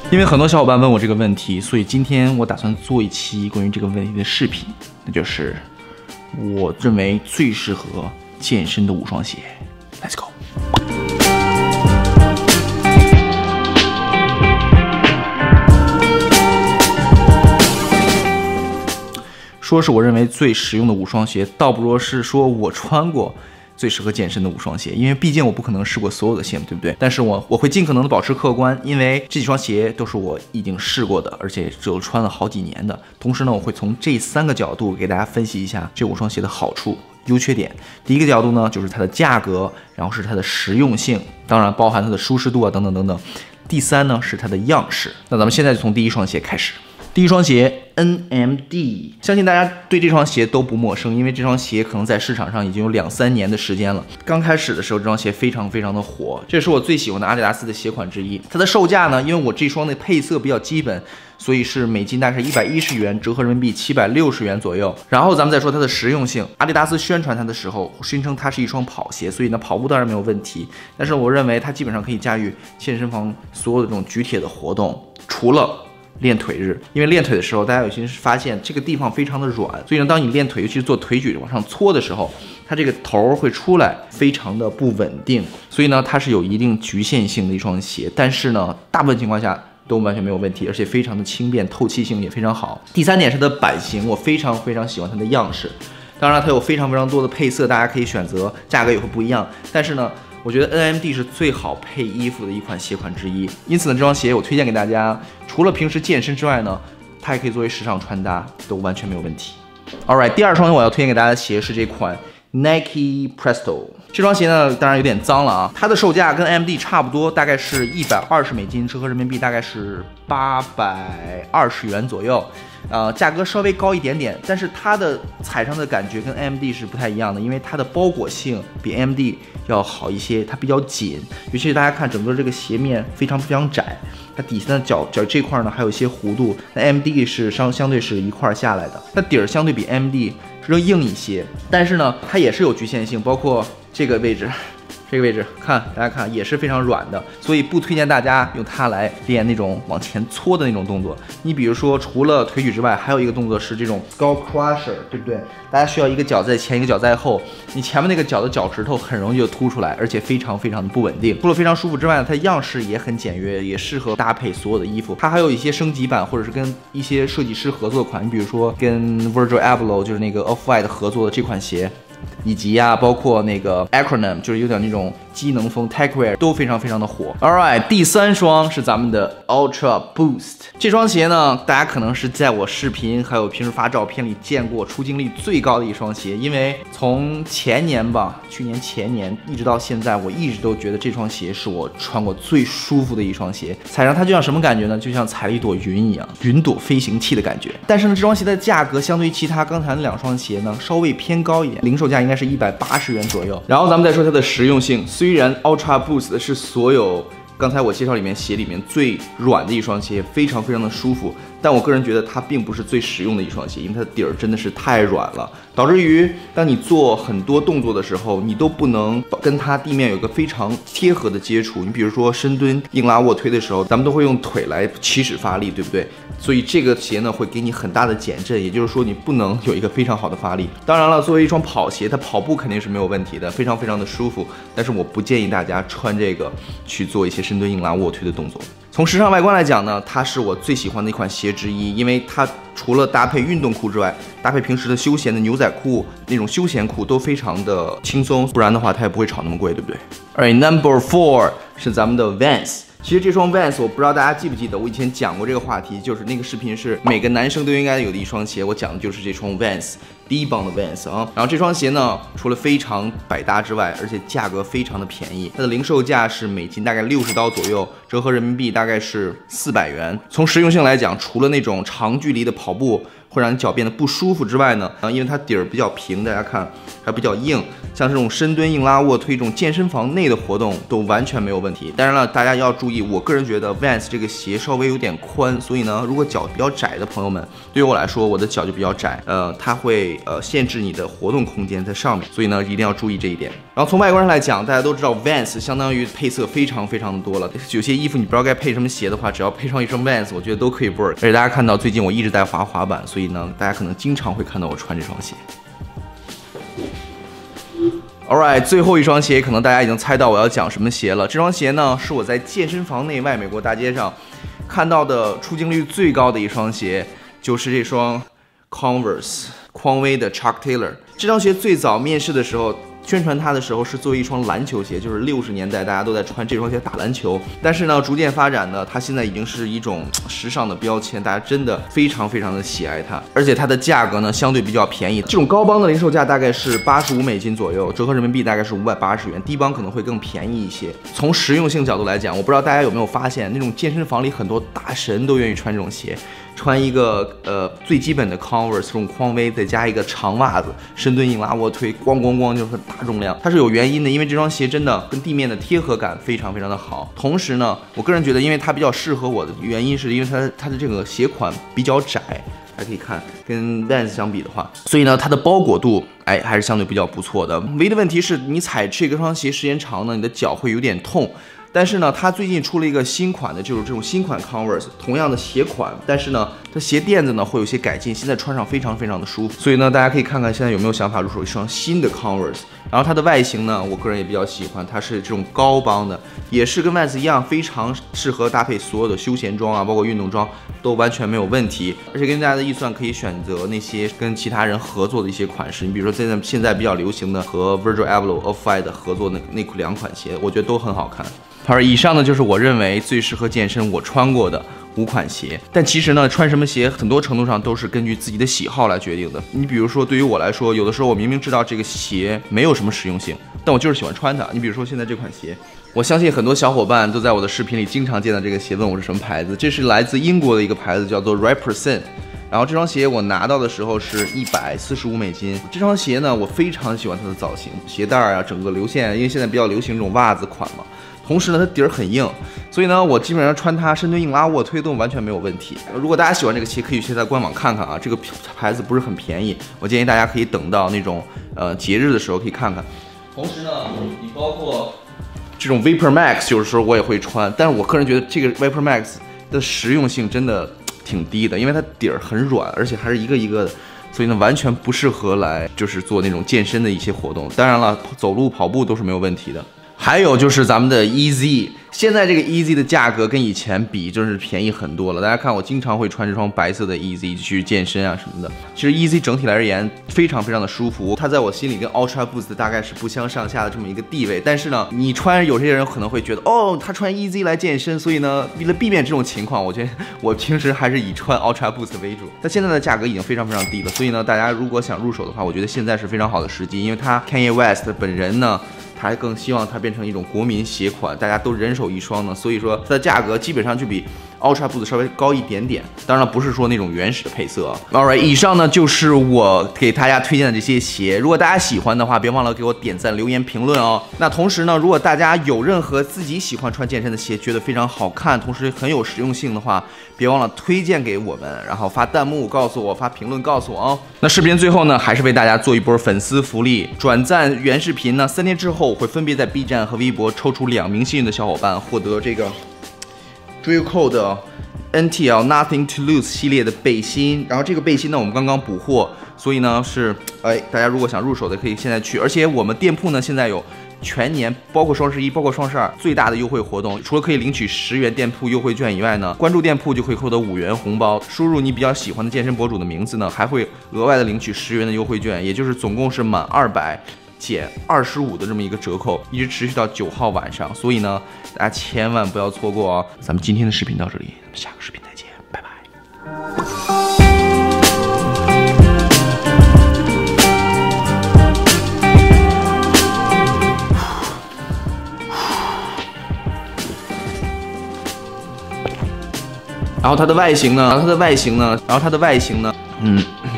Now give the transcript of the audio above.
因为很多小伙伴问我这个问题，所以今天我打算做一期关于这个问题的视频，那就是我认为最适合健身的5双鞋。Let's go。说是我认为最实用的5双鞋，倒不如是说我穿过最适合健身的5双鞋，因为毕竟我不可能试过所有的鞋，对不对？但是我会尽可能的保持客观，因为这几双鞋都是我已经试过的，而且只有穿了好几年的。同时呢，我会从这3个角度给大家分析一下这5双鞋的好处、优缺点。第一个角度呢，就是它的价格，然后是它的实用性，当然包含它的舒适度啊，等等等等。第3呢是它的样式。那咱们现在就从第一双鞋开始。第一双鞋 NMD， 相信大家对这双鞋都不陌生，因为这双鞋可能在市场上已经有2-3年的时间了。刚开始的时候，这双鞋非常的火，这是我最喜欢的阿迪达斯的鞋款之一。它的售价呢，因为我这双的配色比较基本，所以是美金大概110元，折合人民币760元左右。然后咱们再说它的实用性，阿迪达斯宣传它的时候声称它是一双跑鞋，所以呢跑步当然没有问题，但是我认为它基本上可以驾驭健身房所有的这种举铁的活动，除了练腿日，因为练腿的时候，大家有些是发现这个地方非常的软，所以呢，当你练腿，尤其是做腿举往上搓的时候，它这个头会出来，非常的不稳定，所以呢，它是有一定局限性的一双鞋。但是呢，大部分情况下都完全没有问题，而且非常的轻便，透气性也非常好。第3点是它的版型，我非常喜欢它的样式。当然，它有非常多的配色，大家可以选择，价格也会不一样。但是呢，我觉得 NMD 是最好配衣服的一款鞋款之一，因此呢，这双鞋我推荐给大家，除了平时健身之外呢，它也可以作为时尚穿搭，都完全没有问题。Alright， 第2双我要推荐给大家的鞋是这款 Nike Presto。这双鞋呢，当然有点脏了啊，它的售价跟 NMD 差不多，大概是120美金，折合人民币大概是820元左右。价格稍微高一点点，但是它的踩上的感觉跟 AMD 是不太一样的，因为它的包裹性比 AMD 要好一些，它比较紧，尤其是大家看整个这个鞋面非常窄，它底下的脚这块呢还有一些弧度，那 AMD 是相对是一块下来的，它底儿相对比 AMD 是要硬一些，但是呢它也是有局限性，包括这个位置。这个位置看，大家看也是非常软的，所以不推荐大家用它来练那种往前搓的那种动作。你比如说，除了腿举之外，还有一个动作是这种 Skull Crusher， 对不对？大家需要一个脚在前，一个脚在后，你前面那个脚的脚趾头很容易就凸出来，而且非常的不稳定。除了非常舒服之外，它样式也很简约，也适合搭配所有的衣服。它还有一些升级版，或者是跟一些设计师合作款，你比如说跟 Virgil Abloh 就是那个 Off-White 合作的这款鞋。以及包括那个 Acronym， 就是有点那种机能风 Techwear 都非常的火。Alright， 第3双是咱们的 Ultra Boost。这双鞋呢，大家可能是在我视频还有平时发照片里见过出镜率最高的一双鞋，因为从去年前年一直到现在，我一直都觉得这双鞋是我穿过最舒服的一双鞋，踩上它就像什么感觉呢？就像踩了一朵云一样，云朵飞行器的感觉。但是呢，这双鞋的价格相对于其他刚才那2双鞋呢，稍微偏高一点，零售价应该是180元左右。然后咱们再说它的实用性，虽然 Ultra Boost 是所有刚才我介绍鞋里面最软的一双鞋，非常的舒服，但我个人觉得它并不是最实用的一双鞋，因为它的底儿真的是太软了，导致于当你做很多动作的时候，你都不能跟它地面有个非常贴合的接触。你比如说深蹲、硬拉、卧推的时候，咱们都会用腿来起始发力，对不对？所以这个鞋呢会给你很大的减震，也就是说你不能有一个非常好的发力。当然了，作为一双跑鞋，它跑步肯定是没有问题的，非常的舒服。但是我不建议大家穿这个去做一些深蹲、硬拉、卧推的动作。从时尚外观来讲呢，它是我最喜欢的一款鞋之一，因为它除了搭配运动裤之外，搭配平时的休闲的牛仔裤那种休闲裤都非常的轻松，不然的话它也不会炒那么贵，对不对？ Alright， Number 4是咱们的 Vans。其实这双 Vans 我不知道大家记不记得，我以前讲过这个话题，就是那个视频是每个男生都应该有的一双鞋，我讲的就是这双 Vans。低帮的 Vans 啊，然后这双鞋呢，除了非常百搭之外，而且价格非常的便宜，它的零售价是美金大概60刀左右，折合人民币大概是400元。从实用性来讲，除了那种长距离的跑步会让你脚变得不舒服之外呢，因为它底儿比较平，大家看还比较硬，像这种深蹲、硬拉、卧推这种健身房内的活动都完全没有问题。当然了，大家要注意，我个人觉得 Vans 这个鞋稍微有点宽，所以呢，如果脚比较窄的朋友们，对于我来说，我的脚就比较窄，它会限制你的活动空间在上面，所以呢一定要注意这一点。然后从外观上来讲，大家都知道 Vans 相当于配色非常的多了，有些衣服你不知道该配什么鞋的话，只要配上一双 Vans， 我觉得都可以 work。而且大家看到最近我一直在滑板，所以呢，大家可能经常会看到我穿这双鞋。Alright， 最后一双鞋，可能大家已经猜到我要讲什么鞋了。这双鞋呢，是我在健身房内外美国大街上看到的出镜率最高的一双鞋，就是这双 Converse 匡威的 Chuck Taylor。这双鞋最早面世的时候，宣传它的时候是作为一双篮球鞋，就是60年代大家都在穿这双鞋打篮球。但是呢，逐渐发展呢，它现在已经是一种时尚的标签，大家真的非常非常的喜爱它。而且它的价格呢相对比较便宜，这种高帮的零售价大概是85美金左右，折合人民币大概是580元，低帮可能会更便宜一些。从实用性角度来讲，我不知道大家有没有发现，那种健身房里很多大神都愿意穿这种鞋。穿一个最基本的 Converse 这种匡威，再加一个长袜子，深蹲、硬拉、卧推，咣咣咣就是大重量。它是有原因的，因为这双鞋真的跟地面的贴合感非常非常的好。同时呢，我个人觉得，因为它比较适合我的原因，是因为它的这个鞋款比较窄，大家可以看跟 Vans 相比的话，所以呢，它的包裹度还是相对比较不错的。唯一的问题是你踩这双鞋时间长呢，你的脚会有点痛。但是呢，它最近出了一个新款的，就是这种新款 Converse， 同样的鞋款，但是呢，它鞋垫子呢会有些改进，现在穿上非常非常的舒服。所以呢，大家可以看看现在有没有想法入手一双新的 Converse。然后它的外形呢，我个人也比较喜欢，它是这种高帮的，也是跟 Vans 一样，非常适合搭配所有的休闲装啊，包括运动装都完全没有问题。而且根据大家的预算，可以选择那些跟其他人合作的一些款式，你比如说现在比较流行的和 Virgil Abloh、Off-White 合作的那2款鞋，我觉得都很好看。好，以上呢就是我认为最适合健身我穿过的5款鞋。但其实呢，穿什么鞋很多程度上都是根据自己的喜好来决定的。你比如说，对于我来说，有的时候我明明知道这个鞋没有什么实用性，但我就是喜欢穿它。你比如说现在这款鞋，我相信很多小伙伴都在我的视频里经常见到这个鞋，问我是什么牌子。这是来自英国的一个牌子，叫做 Represent。然后这双鞋我拿到的时候是145美金。这双鞋呢，我非常喜欢它的造型，鞋带啊，整个流线，因为现在比较流行这种袜子款嘛。同时呢，它底儿很硬，所以呢，我基本上穿它深蹲、硬拉、卧推都完全没有问题。如果大家喜欢这个鞋，可以去它官网看看啊。这个牌子不是很便宜，我建议大家可以等到那种节日的时候可以看看。同时呢，你包括这种 Vapor Max， 有的时候我也会穿，但是我个人觉得这个 Vapor Max 的实用性真的挺低的，因为它底儿很软，而且还是一个一个的。所以呢，完全不适合来就是做那种健身的一些活动。当然了，走路、跑步都是没有问题的。还有就是咱们的 EZ， 现在这个 EZ 的价格跟以前比就是便宜很多了。大家看，我经常会穿这双白色的 EZ 去健身啊什么的。其实 EZ 整体来而言非常非常的舒服，它在我心里跟 Ultra Boost 大概是不相上下的这么一个地位。但是呢，你穿有些人可能会觉得，哦，他穿 EZ 来健身，所以呢，为了避免这种情况，我觉得我平时还是以穿 Ultra Boost 为主。但现在的价格已经非常非常低了，所以呢，大家如果想入手的话，我觉得现在是非常好的时机，因为他 Kanye West 本人呢，他还更希望它变成一种国民鞋款，大家都人手一双呢，所以说它的价格基本上就比 Ultra Boost 稍微高一点点。当然不是说那种原始的配色。Alright， 以上呢就是我给大家推荐的这些鞋。如果大家喜欢的话，别忘了给我点赞、留言、评论哦。那同时呢，如果大家有任何自己喜欢穿健身的鞋，觉得非常好看，同时很有实用性的话，别忘了推荐给我们，然后发弹幕告诉我，发评论告诉我哦。那视频最后呢，还是为大家做一波粉丝福利，转赞原视频呢，3天之后我会分别在 B 站和微博抽出2名幸运的小伙伴，获得这个 Drill Code 的 NTL Nothing to Lose 系列的背心。然后这个背心呢，我们刚刚补货，所以呢是大家如果想入手的可以现在去。而且我们店铺呢现在有全年包括双11包括双12最大的优惠活动，除了可以领取10元店铺优惠券以外呢，关注店铺就可以获得5元红包，输入你比较喜欢的健身博主的名字呢，还会额外的领取10元的优惠券，也就是总共是满200减25的这么一个折扣，一直持续到9号晚上。所以呢，大家千万不要错过哦。咱们今天的视频到这里，咱们下个视频再见，拜拜。然后它的外形呢，